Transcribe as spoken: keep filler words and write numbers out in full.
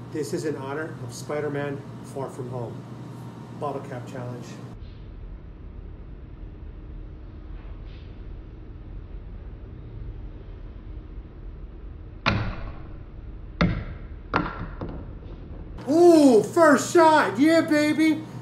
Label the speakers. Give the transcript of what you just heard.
Speaker 1: This is in honor of Spider-Man Far From Home. Bottle cap challenge. Ooh, first shot. Yeah, baby.